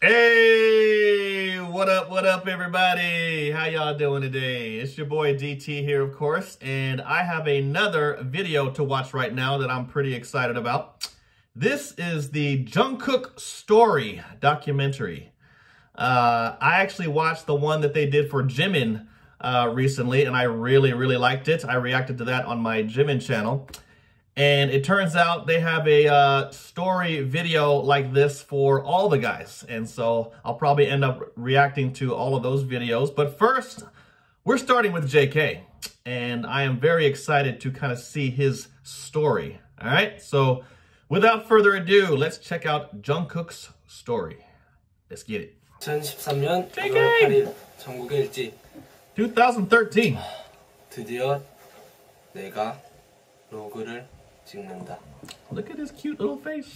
Hey, what up, everybody? How y'all doing today? It's your boy DT here, of course, and I have another video to watch right now that I'm pretty excited about. This is the Jungkook Story documentary. I actually watched the one that they did for Jimin recently, and I really liked it. I reacted to that on my Jimin channel. And it turns out they have a story video like this for all the guys. And so I'll probably end up reacting to all of those videos. But first, we're starting with JK. And I am very excited to kind of see his story. All right, so without further ado, let's check out Jungkook's story. Let's get it. 2013년 1월 8일 전국의 일지 2013. 드디어 내가 로그를 찍는다. Look at his cute little face.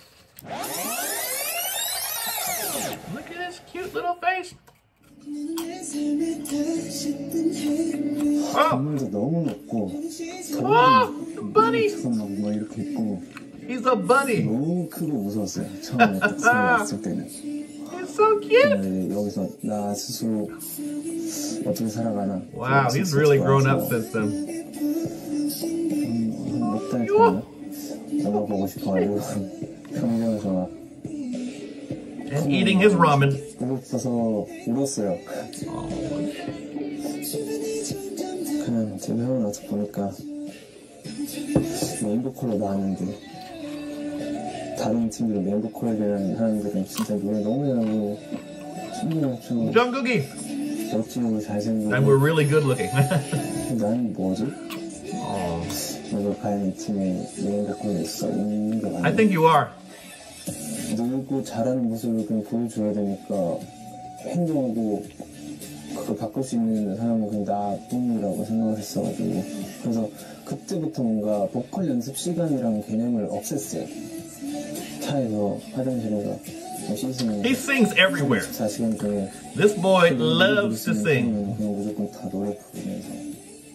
Look at his cute little face. 눈물도 너무 높고 bunny. 뭐 이렇게 있고 He's a bunny. 너무 크고 무서웠어요. 처음에 딱 생각했을 때는. He's so cute. 여기서 나 스스로 어떻게 살아가나. Wow, he's really grown up since then. 몇 달 동안 영화 보고 싶어가지고 편의점에서 막 And eating his ramen. 배고파서 울었어요. 그냥 집에 하고 나서 보니까 멤버콜로 나왔는데 다른 팀들 멤버콜이라는 사람들은 진짜 노래 너무 잘하고 춤도 추고 Jungkookie. 멋지고 잘생기고 And we're really good looking. 난 뭐지? 너도 과연 이 팀에 메인 갖고 있는 거 아니야? I think you are. 늘고 잘하는 모습을 그냥 보여줘야 되니까 행동하고 그걸 바꿀 수 있는 사람은 그냥 나뿐이라고 생각을 했어가지고 그래서 그때부터 뭔가 보컬 연습 시간이랑 개념을 없앴어요. 차에서 화장실에서 씻으면 He sings everywhere. 24시간 중에 This boy loves to sing. 그냥 무조건 다 노래 부르면서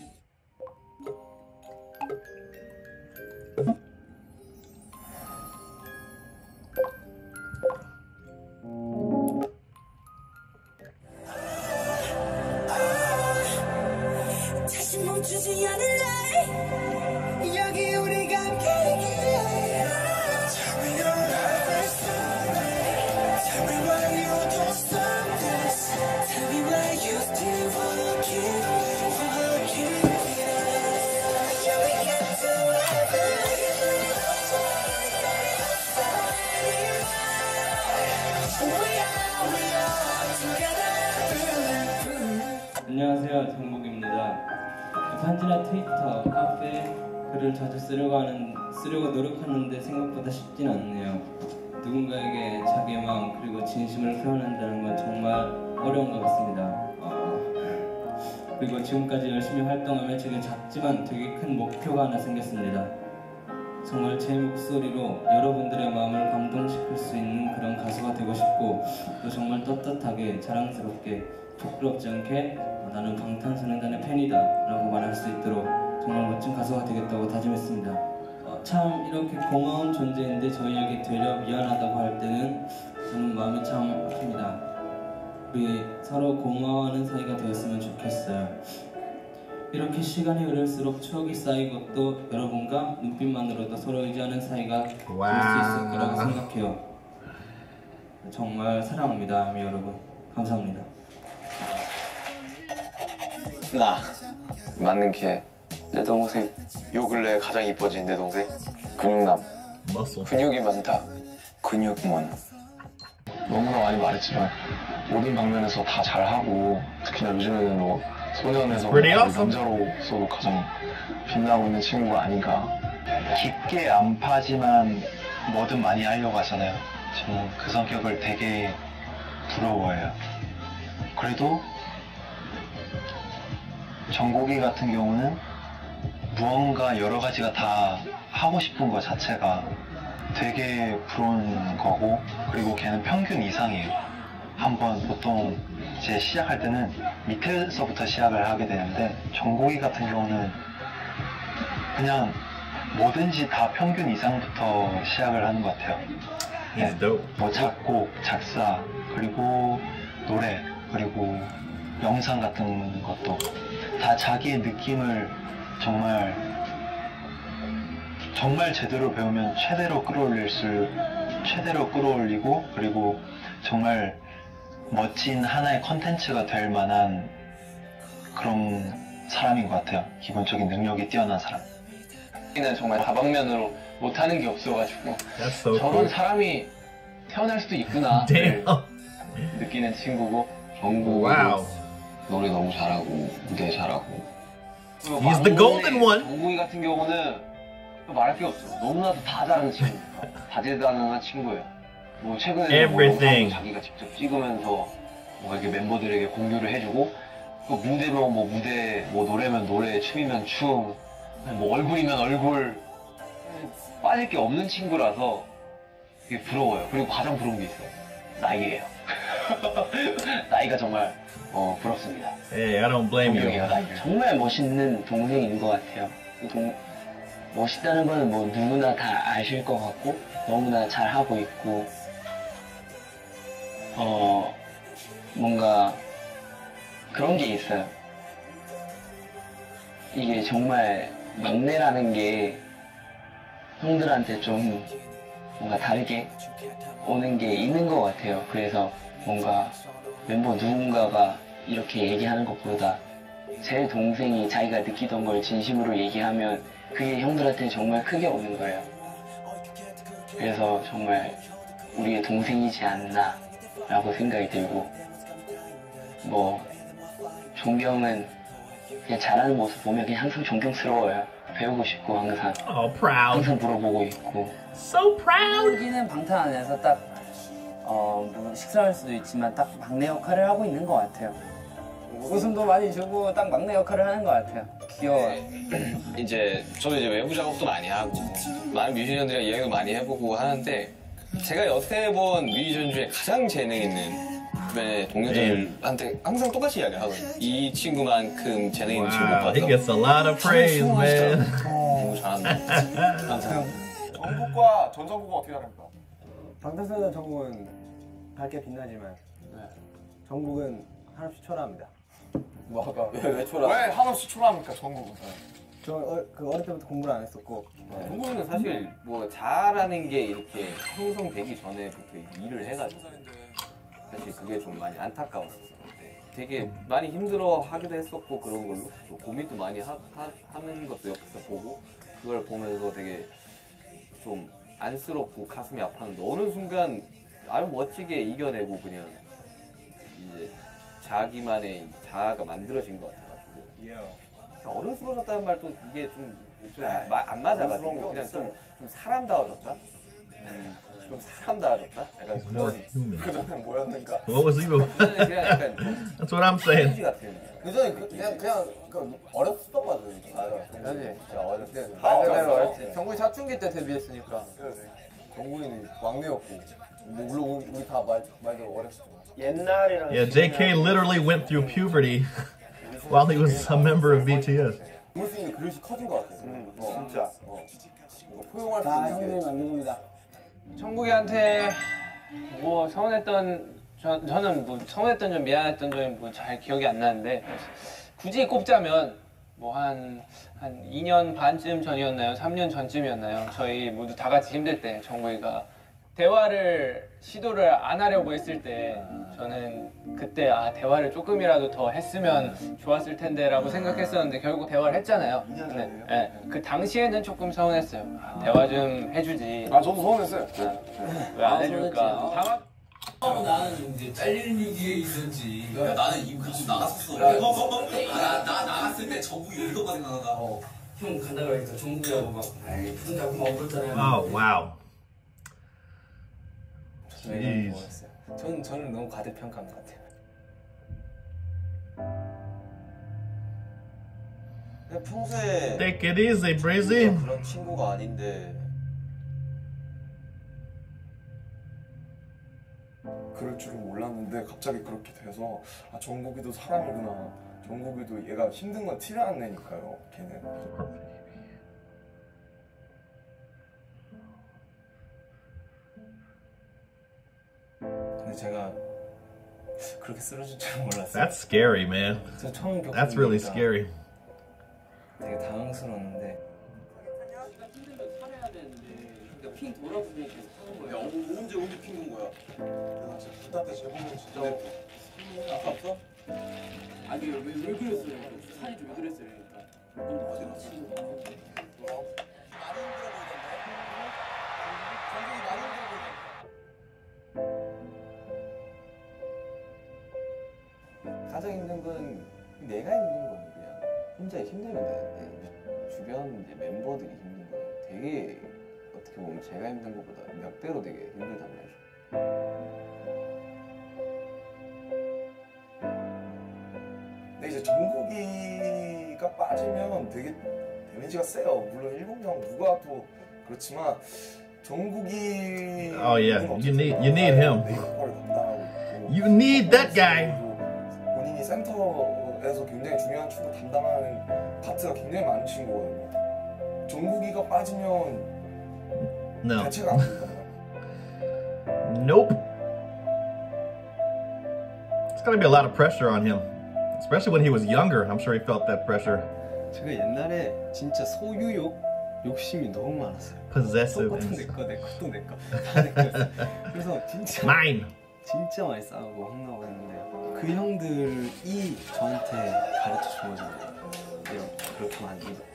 멈추지 않을래 여기 우리가 함께이기에 Tell me your life Tell me why you don't stop this Tell me why you still wanna keep it Yeah, we can do everything We are together 안녕하세요, 정국입니다. 편지나 트위터, 카페 글을 자주 쓰려고 노력하는데 생각보다 쉽진 않네요. 누군가에게 자기의 마음 그리고 진심을 표현한다는 건 정말 어려운 것 같습니다. 그리고 지금까지 열심히 활동하며 제게 작지만 되게 큰 목표가 하나 생겼습니다. 정말 제 목소리로 여러분들의 마음을 감동시킬 수 있는 그런 가수가 되고 싶고 또 정말 떳떳하게 자랑스럽게 부끄럽지 않게 나는 방탄소년단의 팬이다 라고 말할 수 있도록 정말 멋진 가수가 되겠다고 다짐했습니다. 참 이렇게 고마운 존재인데 저희에게 되려 미안하다고 할 때는 저는 마음이 참 아픕니다. 우리 서로 고마워하는 사이가 되었으면 좋겠어요. 이렇게 시간이 흐를수록 추억이 쌓이고 또 여러분과 눈빛만으로도 서로 의지하는 사이가 될 수 있을 거라고 생각해요. 정말 사랑합니다, 아미 여러분. 감사합니다. 나 맞는 게 내 동생 요 근래 가장 이뻐진 내 동생 근육남 Muscle. 근육이 많다 근육몬 너무나 많이 말했지만 모든 방면에서 다 잘하고 특히나 요즘에는 뭐 소년에서 남자로서도 가장 빛나고 있는 친구가 아닌가. 깊게 안 파지만 뭐든 많이 하려고 하잖아요. 저는 그 성격을 되게 부러워해요. 그래도 정국이 같은 경우는 무언가 여러 가지가 다 하고 싶은 것 자체가 되게 부러운 거고, 그리고 걔는 평균 이상이에요. 한번 보통 이제 시작할 때는 밑에서부터 시작을 하게 되는데 정국이 같은 경우는 그냥 뭐든지 다 평균 이상부터 시작을 하는 것 같아요. He's dope. 뭐 작곡, 작사, 그리고 노래, 그리고 영상 같은 것도 다 자기의 느낌을 정말 제대로 배우면 최대로 끌어올리고 그리고 정말 멋진 하나의 컨텐츠가 될 만한 그런 사람인 것 같아요. 기본적인 능력이 뛰어난 사람. 는 정말 다방면으로 못하는 게 없어가지고 That's so 저런 cool. 사람이 태어날 수도 있구나 Damn. 느끼는 친구고. Wow. 노래 너무 잘하고 무대 잘하고. He's the golden one. 정국이 같은 경우는 말할 게 없어. 너무나도 다 잘하는 친구니까. 다재다능한 친구예요. 뭐 최근에 Everything. 자기가 직접 찍으면서 뭐 이렇게 멤버들에게 공유를 해주고 또 무대면 뭐 무대, 뭐 노래면 노래, 춤이면 춤, 뭐 얼굴이면 얼굴 빠질 게 없는 친구라서 되게 부러워요. 그리고 가장 부러운 게 있어요. 나이예요. 나이가 정말 부럽습니다. Hey, I don't blame you. 동경이에요, 나이를. 정말 멋있는 동생인 것 같아요. 멋있다는 거는 뭐 누구나 다 아실 것 같고 너무나 잘하고 있고 뭔가 그런 게 있어요. 이게 정말 막내라는 게 형들한테 좀 뭔가 다르게 오는 게 있는 것 같아요. 그래서 뭔가 멤버 누군가가 이렇게 얘기하는 것보다 제 동생이 자기가 느끼던 걸 진심으로 얘기하면 그게 형들한테 정말 크게 오는 거예요. 그래서 정말 우리의 동생이지 않나 라고 생각이 들고 뭐 종기 형은 그냥 잘하는 모습 보면 그냥 항상 존경스러워요. 배우고 싶고 항상 Oh, proud. 항상 물어보고 있고 So proud. 여기는 방탄 안에서 딱 뭐 식사할 수도 있지만 딱 막내 역할을 하고 있는 것 같아요. 웃음도 많이 주고 딱 막내 역할을 하는 것 같아요. 귀여워요. 이제 저도 이제 외부 작업도 많이 하고 많은 뮤지션들이랑 이야기도 많이 해보고 하는데 제가 여태 해본 뮤지션 중에 가장 재능 있는 주변의 동료들한테 항상 똑같이 이야기를 하거든요. 이 친구만큼 재능 있는 친구 못 Wow, he 봤다. gets a lot of praise, man. 너무 잘한다. 항상. 정국과 전정국은 어떻게 다릅니까? 방탄소년단 정국은 밝게 빛나지만 정국은 한없이 초라합니다. 뭐가 왜 초라? 왜 한없이 초라합니까 정국은? 저 어릴 때부터 공부를 안 했었고 정국은 사실 뭐 잘하는 게 이렇게 형성되기 전에부터 일을 해가지고 사실 그게 좀 많이 안타까웠었어요. 되게 많이 힘들어 하기도 했었고 그런 걸로 또 고민도 많이 하는 것도 옆에서 보고 그걸 보면서 되게 좀 안쓰럽고 가슴이 아팠는데 어느 순간 아주 멋지게 이겨내고 그냥 이제 자기만의 자아가 만들어진 것 같아가지고 어른스러워졌다는 말도 이게 좀 안 맞아가지고 그냥 좀 사람다워졌다? 좀 사람다워졌다? 약간 그전에 뭐였는가? What was you? 그냥 약간 That's what I'm saying. 그전에 그냥 어렸었던 거 같아요. 그지? 어렸을 때 그대로 어렸지. 정국이 사춘기 때 데뷔했으니까. 정국이는 막내였고 뭐 물론 우리 다 말대로 어렸을 때. 옛날이랑 Yeah, JK literally went through puberty while he was a member of BTS. 볼 수 있는 그릇이 커진 것 같아요. 진짜. 포용할 수 다 있는 형님이 만든 겁니다. 정국이한테 뭐 저는 뭐 서운했던 점 미안했던 점이 뭐 잘 기억이 안 나는데 굳이 꼽자면 뭐 한 2년 반쯤 전이었나요? 3년 전쯤이었나요? 저희 모두 다 같이 힘들 때 정국이가 대화를 시도를 안 하려고 했을 때 저는 그때 대화를 조금이라도 더 했으면 좋았을 텐데라고 생각했었는데 결국 대화를 했잖아요. 근데 그 당시에는 조금 서운했어요. 대화 좀 해주지. 저도 서운했어요. 왜 안 해줄까? 나는 이제 잘리는 얘기에 있었지. 야, 나는 이거 그쪽 나갔었어. 나 나갔을 때 정국이 울던가 생각하다. 형 간다 그러니까 정국이하고 막 푼다고 막 울었잖아요. Oh, wow. Jeez. 저는 너무 과대평가한 것 같아요. 평소에 Take it easy, Breezy. 그런 친구가 아닌데 그럴 줄은 몰랐는데 갑자기 그렇게 돼서 정국이도 사람이구나. 정국이도 얘가 힘든 건 티를 안 내니까요. 걔는. 제가 그렇게 쓰러질 줄 몰랐어요. That's scary, man. 저 처음 겪은 That's really 일이라 scary. 되게 당황스러웠는데. 핑 돌아보니까 사는 거야. 언제 핑 돈 거야? 그때 재보면 진짜 아깝어? 아니 왜 그랬어요? 살이 좀 왜 그랬어요? 그러니까. 어디 갔어? 가장 힘든 건 내가 힘든 거예요. 그냥 혼자 힘들면 되는데 주변 이제 멤버들이 힘든 거예요. 되게 어떻게 보면 제가 힘든 것보다 몇 배로 되게 힘들단 말이죠. 근데 이제 정국이가 빠지면 되게 데미지가 세요. 물론 일곱 명 누가 또 그렇지만 정국이 Oh yeah, you need him. You need that guy. 본인이 센터에서 굉장히 중요한 축구 담당하는 파트가 굉장히 많은 친구거든요. 정국이가 빠지면 No. 대체가 안 된다. Nope. It's gonna be a lot of pressure on him, especially when he was younger. I'm sure he felt that pressure. 제가 옛날에 진짜 소유욕 욕심이 너무 많았어요. Possessive. 똑같은 내 것도 내 거. 다 내 거였어요. 그래서 진짜 Mine. 진짜 많이 싸우고 혼나고 했는데 그 형들이 저한테 가르쳐 준 거잖아요. 그렇게 하면 안 된다.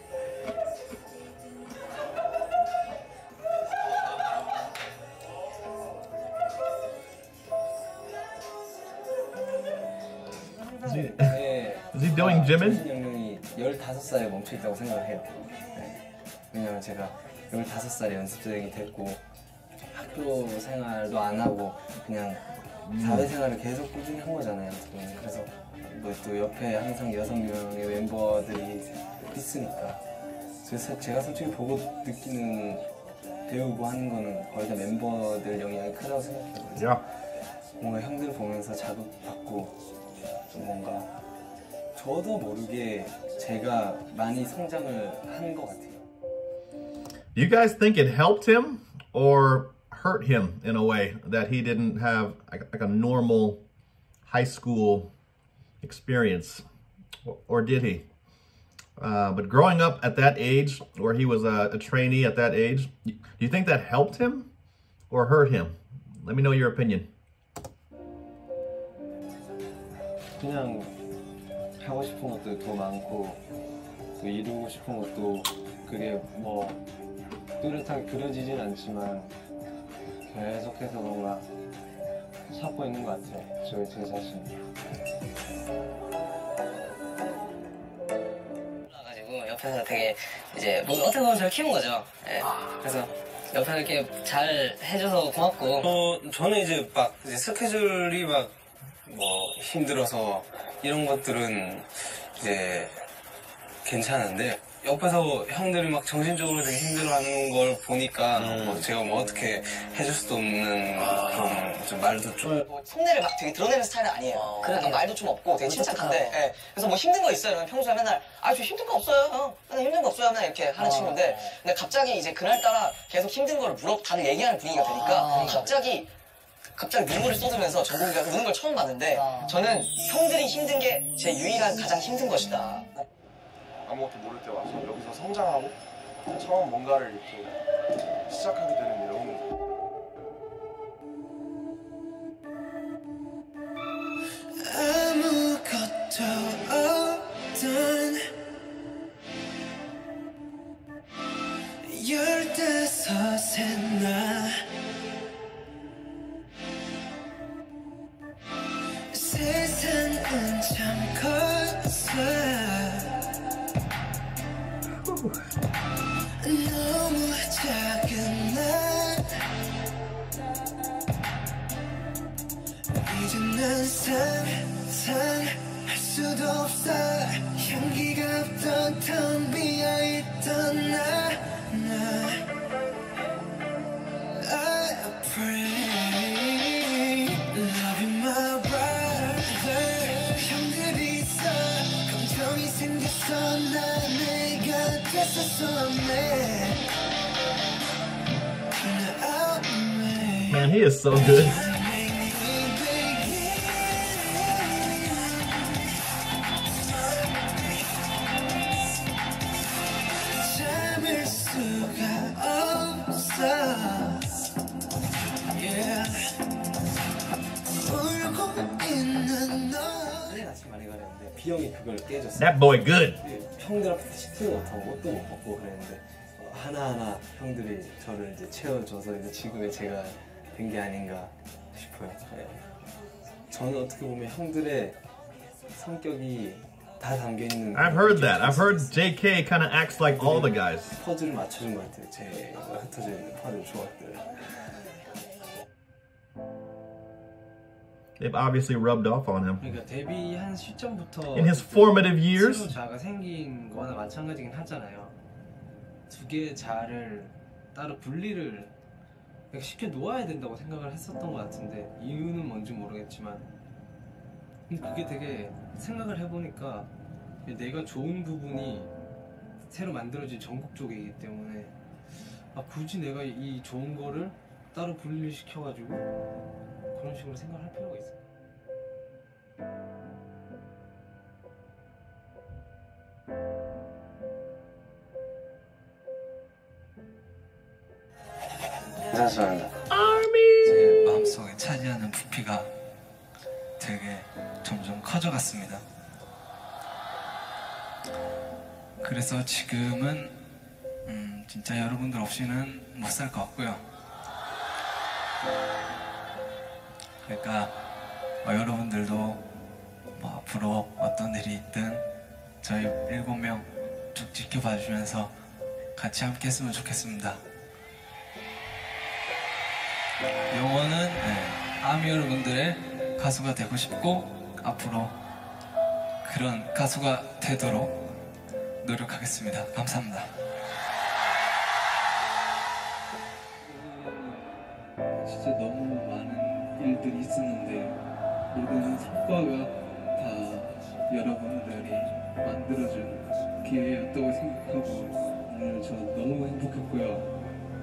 Is he doing gymming? 정신 영역이 15살에 멈춰 있다고 생각을 해요. 네. 왜냐면 제가 15살에 연습생이 됐고 학교 생활도 안 하고 그냥 사회생활을 계속 꾸준히 한 거잖아요. 그래서 뭐 또 옆에 항상 6명의 멤버들이 있으니까 그래서 제가 솔직히 보고 느끼는 배우고 하는 거는 거의 다 멤버들 영향이 크다고 생각해요. 뭔가 형들 보면서 자극받고 좀 뭔가 저도 모르게 제가 많이 성장을 한 것 같아요. Do you guys think it helped him or hurt him in a way that he didn't have like a normal high school experience, or did he? But growing up at that age, or he was a trainee at that age, do you think that helped him or hurt him? Let me know your opinion. 그냥 하고 싶은 것도 더 많고 또 이루고 싶은 것도 그게 뭐 뚜렷하게 그려지진 않지만 계속해서 뭔가 찾고 있는 것 같아요. 제 자신. 올라가지고 옆에서 되게 이제 뭐 어떻게 보면 저를 키운 거죠. 예. 그래서 옆에서 이렇게 잘 해줘서 고맙고. 저는 이제 막 이제 스케줄이 막 뭐 힘들어서 이런 것들은 이제 괜찮은데 옆에서 형들이 막 정신적으로 되게 힘들어하는 걸 보니까 뭐 제가 뭐 어떻게 해줄 수도 없는 그런 좀 말도 좀 뭐 속내를 막 되게 드러내는 스타일은 아니에요. 그러니까 말도 좀 없고 되게 침착한데. 예. 그래서 뭐 힘든 거 있어요. 평소에 맨날 저 힘든 거 없어요. 맨날 힘든 거 없어요. 맨날 이렇게 하는 친구인데 근데 갑자기 이제 그날따라 계속 힘든 거를 다들 얘기하는 분위기가 되니까 갑자기 눈물을 쏟으면서 정국이가 우는 걸 처음 봤는데 저는 형들이 힘든 게 제 유일한 가장 힘든 것이다. 아무것도 모를 때 와서 여기서 성장하고 처음 뭔가를 이렇게 시작하게 되는 내용은 아무것도 없던 15의 나 세상은 참 컸어 너무 작은 나 이제 난 상상할 수도 없어 향기가 없던 텅 비어있던 나 I pray love you my brother 형들이 있어 감정이 생겼어 나 내가 됐었었네 Man, he is so good. B형이 그걸 깨졌어요. That boy good. 형들 앞에서 치트도 못하고 옷도 못 벗고 그랬는데 하나하나 형들이 저를 이제 채워줘서 이제 지금의 제가 된 게 아닌가 싶어요. 네. 저는 어떻게 보면 형들의 성격이 다 담겨 있는. I've heard that. I've heard JK kind of acts like all the guys. 퍼즐을 맞춰준 것 같아요. 제가 흩어져 있는 퍼즐 조각들. They've obviously rubbed off on him. 그러니까 데뷔한 시점부터 In his formative years. 스스로 자아가 생긴 거나 마찬가지긴 하잖아요. 두 개의 자아를 따로 분리를 쉽게 놓아야 된다고 생각을 했었던 것 같은데 이유는 뭔지 모르겠지만 그게 되게 생각을 해보니까 내가 좋은 부분이 새로 만들어진 전국 쪽이기 때문에 굳이 내가 이 좋은 거를 따로 분리시켜가지고 그런 식으로 생각을 할 필요가 있어요. 감사합니다. 제 마음속에 차지하는 부피가 되게 점점 커져갔습니다. 그래서 지금은 진짜 여러분들 없이는 못 살 것 같고요. 그러니까 여러분들도 앞으로 어떤 일이 있든 저희 7명 쭉 지켜봐 주면서 같이 함께 했으면 좋겠습니다. 영원은 아미 여러분들의 가수가 되고 싶고 앞으로 그런 가수가 되도록 노력하겠습니다. 감사합니다. 진짜 너무 많은 일들이 있었는데 모든 성과가 다 여러분들이 만들어준 기회였다고 생각하고 오늘 저 너무 행복했고요.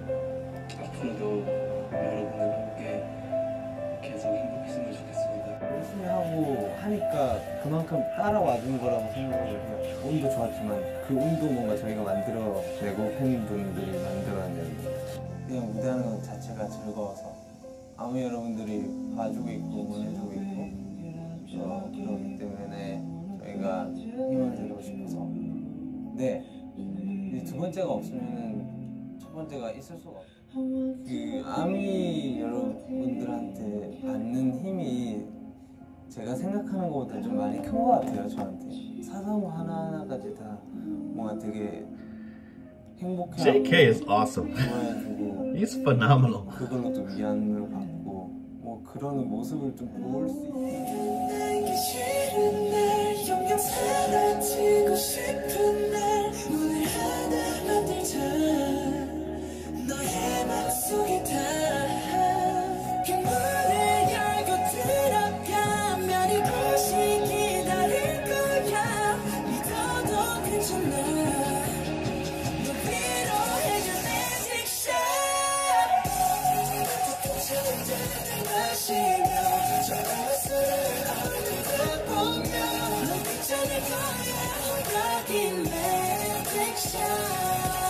앞으로도 여러분들과 함께 계속 행복했으면 좋겠습니다. 열심히 하고 하니까 그만큼 따라와준 거라고 생각을 해요. 운도 좋았지만 그 운도 뭔가 저희가 만들어내고 팬분들이 만들어낸 그냥 무대하는 것 자체가 즐거워서 아무 여러분들이 봐주고 있고 응원해주고 있고 그렇기 때문에 저희가 힘을 드리고 싶어서 네, 두 번째가 없으면은 첫 번째가 있을 수가 없어요. 그 아미 여러분들한테 받는 힘이 제가 생각하는 것보다 좀 많이 큰 것 같아요. 저한테 사소한 거 하나하나까지 다 뭔가 되게 행복해. JK is awesome. He's phenomenal. 그걸로 또 위안을 받고 뭐 그런 모습을 좀 볼 수 있고. 나에게 싫은 날 영영 사라지고 싶은 날 오늘 하나 만들자. 너의 맘속에 다 문을 열고 들어가면 이곳이 기다릴 거야. 믿어도 괜찮아. 너 위로해줄 매직샷. 따뜻한 잔을 마시며 조금의 술을 어느새 보며 넌 괜찮을 거야. 호락인 매직샷.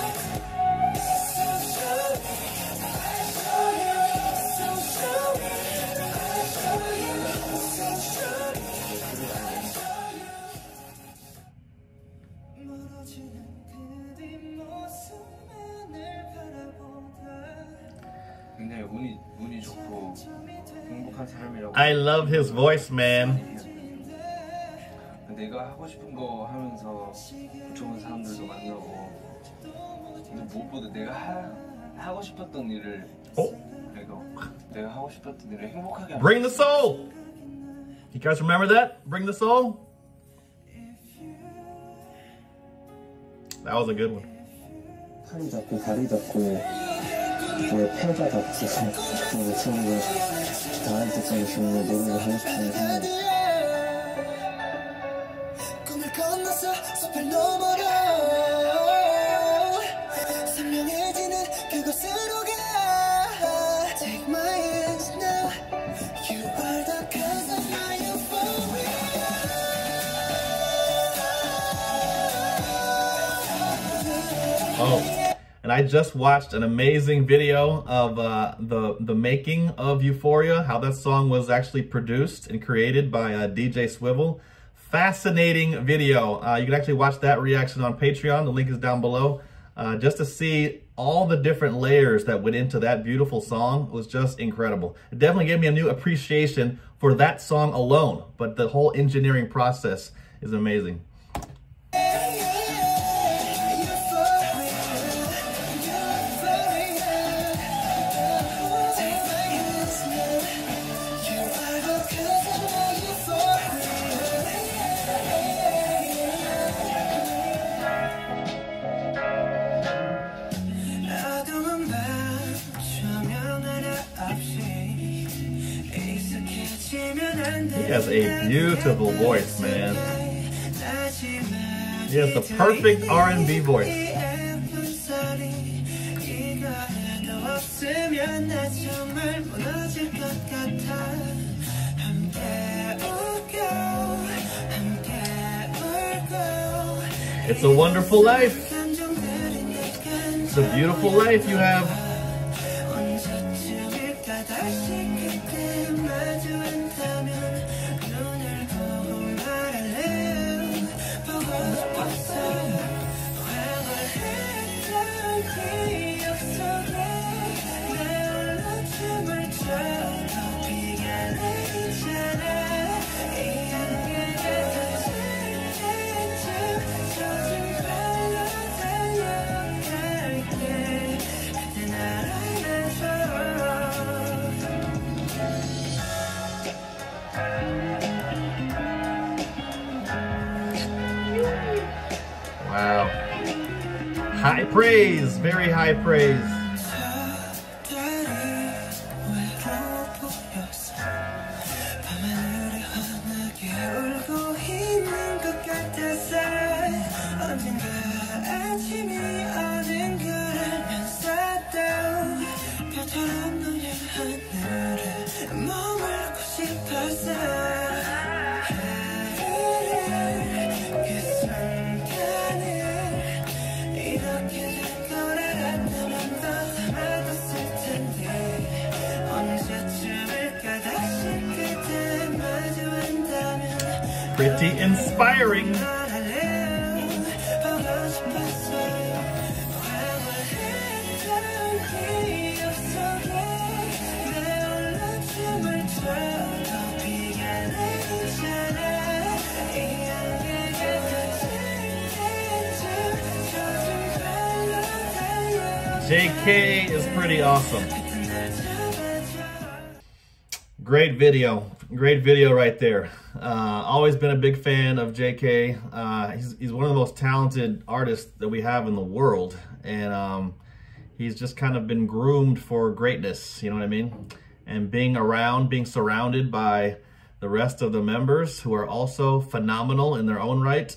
굉장히 운이 좋고 행복한 사람이라고. I love his voice, man. 내가 하고 싶은 거 하면서 좋은 사람들도 만나고 무엇보다 내가 하고 싶었던 일을 내가 하고 싶었던 일을 행복하게 하고. Bring the soul. You guys remember that? Bring the soul. That was a good one. 팔이 닿고 발이 닿고 내 폐가 닿고서 내 친구가 닿을 때까지 정말 노래를 하고 싶다는 생각이. 꿈을 건너서 숲을 넘어가 선명해지는 그곳으로 가. Take my hands now. You are the cause of my euphoria. Oh, and I just watched an amazing video of the making of Euphoria, how that song was actually produced and created by DJ Swivel. fascinating video. You can actually watch that reaction on Patreon. The link is down below. Just to see all the different layers that went into that beautiful song was just incredible. It definitely gave me a new appreciation for that song alone, but the whole engineering process is amazing. He has a beautiful voice, man. He has the perfect R&B voice. It's a wonderful life. It's a beautiful life you have. Wow. High praise, very high praise. Pretty inspiring. JK is pretty awesome. Great video right there. Always been a big fan of JK. He's one of the most talented artists that we have in the world, and he's just kind of been groomed for greatness, you know what I mean? And being surrounded by the rest of the members who are also phenomenal in their own right.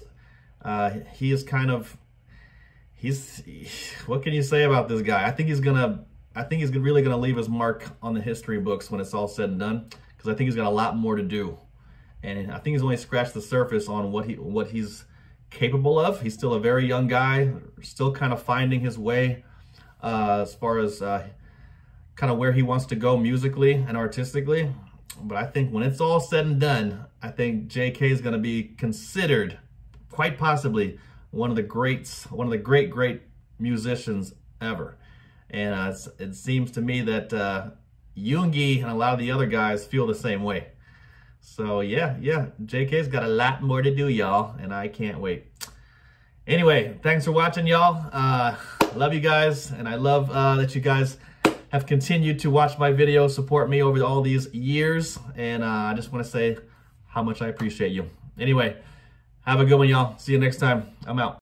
What can you say about this guy? I think he's really gonna leave his mark on the history books when it's all said and done, because I think he's got a lot more to do. And I think he's only scratched the surface on what he's capable of. He's still a very young guy, still kind of finding his way as far as kind of where he wants to go musically and artistically. But I think when it's all said and done, I think JK is going to be considered, quite possibly, one of the great musicians ever. And it seems to me that Yoongi and a lot of the other guys feel the same way. So yeah, JK's got a lot more to do, y'all, and I can't wait. Anyway, thanks for watching, y'all. Love you guys, and I love that you guys have continued to watch my videos, support me over all these years, and I just want to say how much I appreciate you. Anyway, have a good one, y'all. See you next time. I'm out.